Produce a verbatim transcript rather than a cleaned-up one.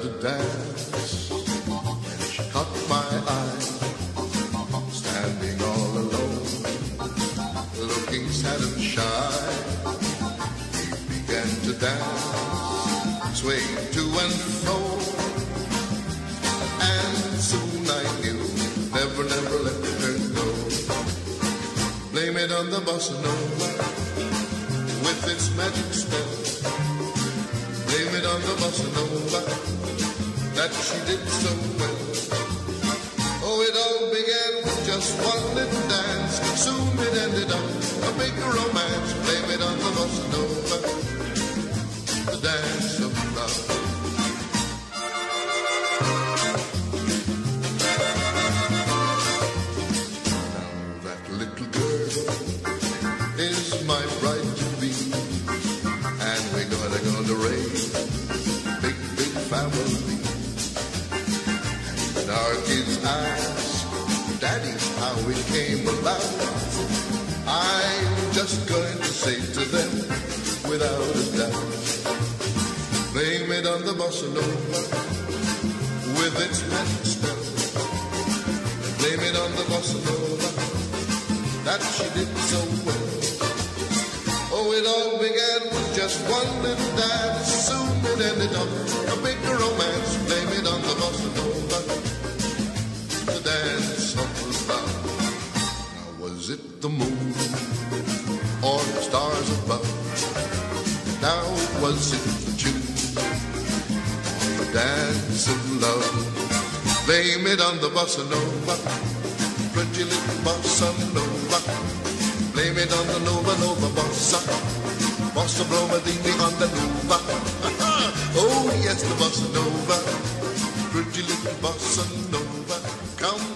to dance, and she caught my eye, standing all alone, looking sad and shy. We began to dance, swaying to and fro, and soon I knew, never, never let her go. Blame it on the bossa nova, with its magic spell. Blame it on the bossa nova, that she did so well. Oh, it all began with just one little dance. Soon it ended up a big romance. Blame it on the bossa nova, the dance of love. Now that little girl is my bride to be, and we're gonna gonna raise big, big family. And our kids ask, Daddy, how it came about. I'm just going to say to them, without a doubt, blame it on the bossa nova, with its magic spell. Blame it on the bossa nova, that she did so well. Oh, it all began with just one little dance. Soon it ended up a big romance. Blame it on the bossa nova, the dance of love. Now was it the moon or the stars above? Now was it the tune or the dance of love? Blame it on the bossa nova, pretty little bossa nova. Blame it on the nova, nova bossa, bossa bromadini on the nova. Oh yes, the bossa nova, pretty little bossa nova. Come